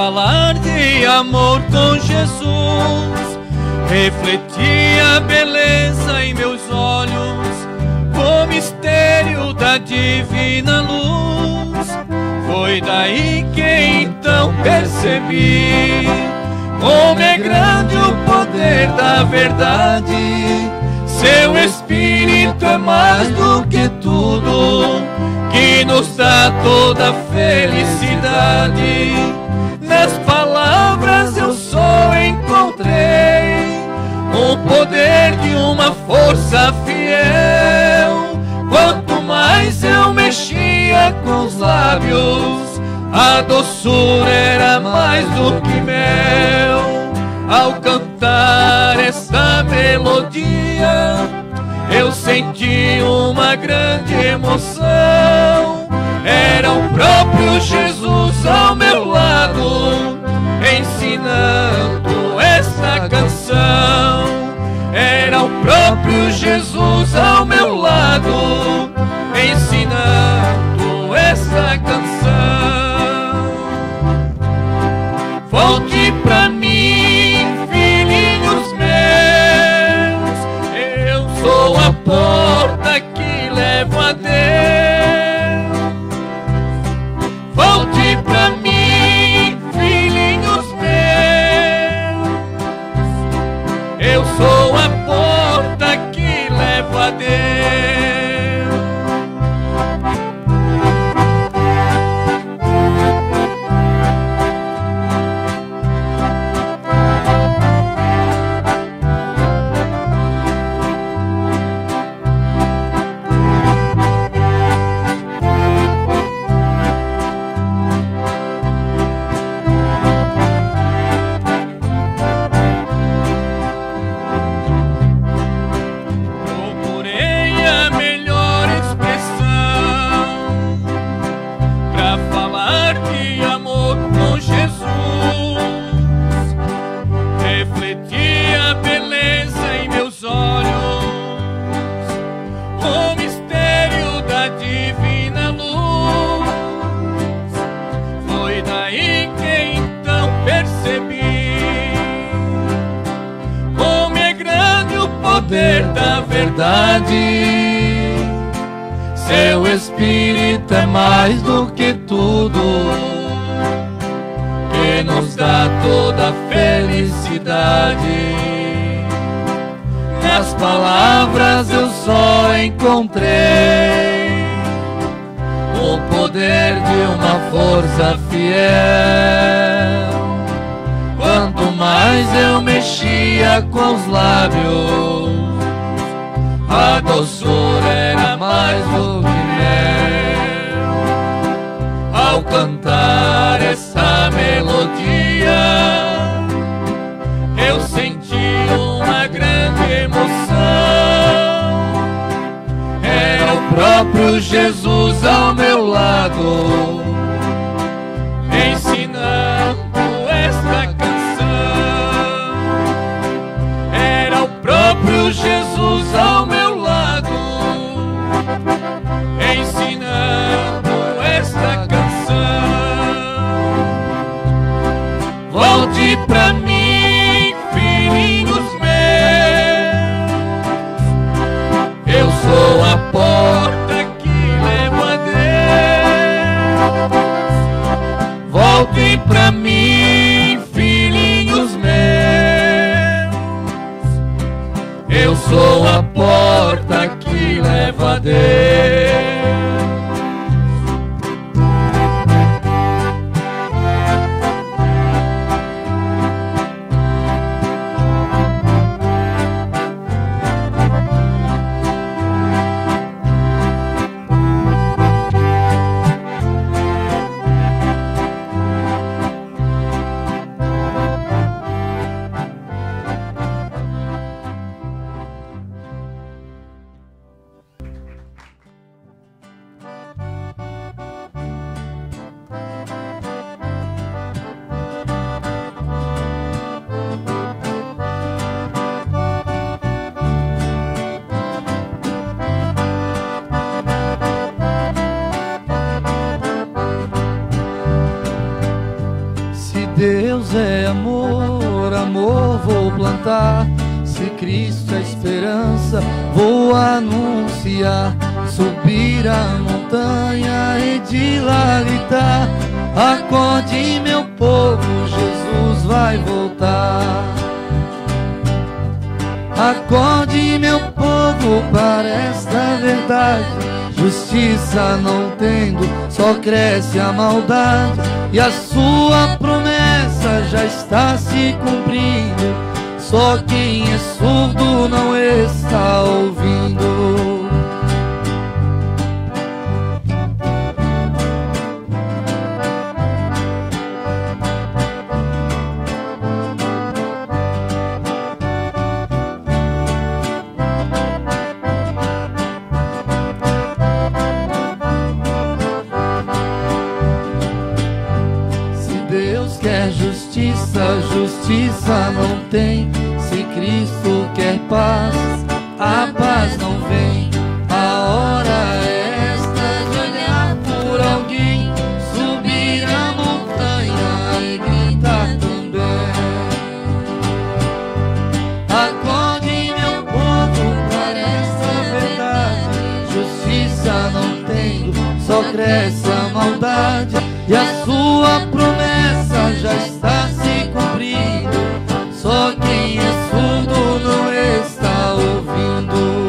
falar de amor com Jesus, refleti a beleza em meus olhos, o mistério da divina luz. Foi daí que então percebi como é grande o poder da verdade. Seu Espírito é mais do que tudo, que nos dá toda a felicidade. Nas palavras eu só encontrei o poder de uma força fiel. Quanto mais eu mexia com os lábios, a doçura era mais do que mel. Ao cantar essa melodia, eu senti uma grande emoção. Era o próprio Jesus ao meu lado, ensinando essa canção. Era o próprio Jesus ao meu lado, ensinando essa canção. Volte pra mim, filhinhos meus, eu sou a porta que levo a Deus. Volte pra mim, filhinhos meus, eu sou a porta que levo a Deus. Da verdade, seu Espírito é mais do que tudo, que nos dá toda a felicidade. Nas palavras eu só encontrei o poder de uma força fiel. Quanto mais eu mexia com os lábios, a doçura era mais do que mel. Ao cantar essa melodia, eu senti uma grande emoção. Era o próprio Jesus ao meu lado, ensinando esta canção. Era o próprio Jesus ao meu lado, ensinando esta canção. Volte pra mim, filhinhos meus, eu sou a porta que levo a Deus. Volte pra mim, filhinhos meus, eu sou a porta que leva a Deus. Deus é amor, amor vou plantar. Se Cristo é esperança, vou anunciar. Subir a montanha e de lá gritar: acorde, meu povo, Jesus vai voltar. Acorde, meu povo, para esta verdade. Justiça não tendo, só cresce a maldade. E a sua promessa já está se cumprindo. Só quem é surdo não está ouvindo. Justiça não tem. Se Cristo quer paz, a paz não vem. A hora é esta de olhar por alguém, subir a montanha e gritar também. Acorde, meu povo, para esta verdade. Justiça não tem, só cresce a maldade. E a sua promessa já está se cumprindo. Só quem é surdo não está ouvindo.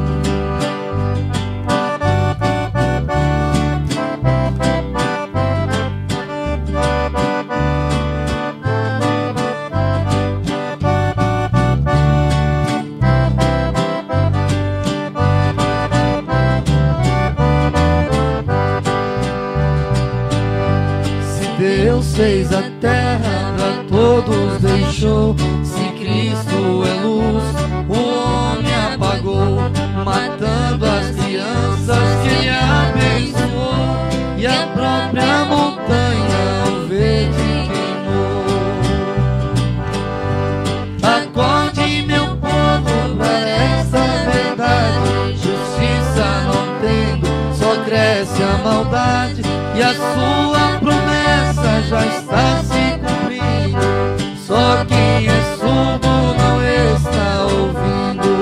Deus fez a terra, pra todos deixou. Se Cristo é luz, o homem apagou, matando as crianças que ele abençoou. E a própria montanha o verde queimou. Acorde, meu povo, para essa verdade. Justiça não tendo, só cresce a maldade. E a sua promessa já está se cumprindo. Só quem é surdo não está ouvindo.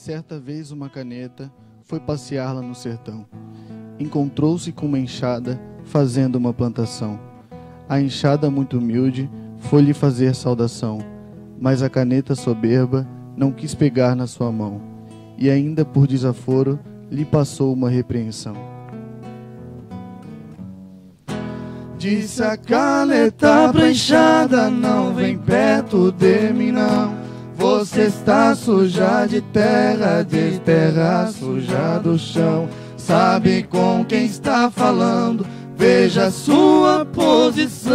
Certa vez uma caneta foi passear lá no sertão. Encontrou-se com uma enxada fazendo uma plantação. A enxada, muito humilde, foi-lhe fazer saudação, mas a caneta soberba não quis pegar na sua mão, e ainda por desaforo lhe passou uma repreensão. Disse a caneta pra enxada: não vem perto de mim não. Você está suja de terra, de terra suja do chão. Sabe com quem está falando, veja a sua posição.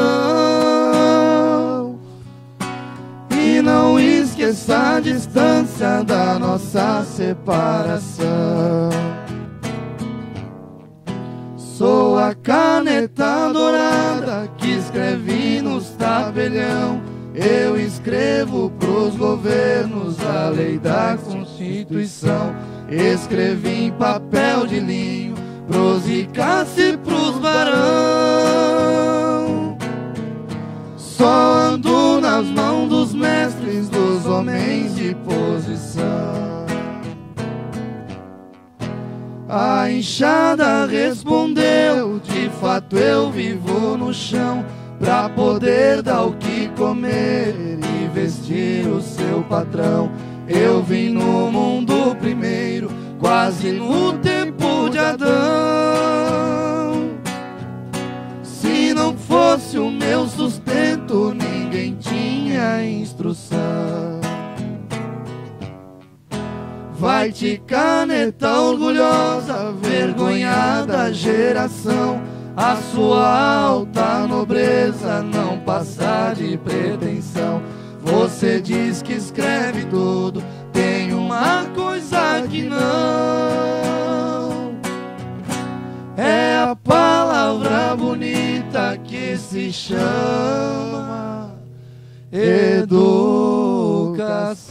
E não esqueça a distância da nossa separação. Sou a caneta dourada que escrevi nos tabelião. Eu escrevo pros governos a lei da Constituição. Escrevi em papel de linho pros ricaços e pros barão. Só ando nas mãos dos mestres, dos homens de posição. A enxada respondeu: de fato eu vivo no chão, pra poder dar o que comer e vestir o seu patrão. Eu vim no mundo primeiro, quase no tempo de Adão. Se não fosse o meu sustento, ninguém tinha instrução. Vai-te, caneta orgulhosa, vergonhada geração. A sua alta nobreza não passa de pretensão. Você diz que escreve tudo, tem uma coisa que não. É a palavra bonita que se chama educação.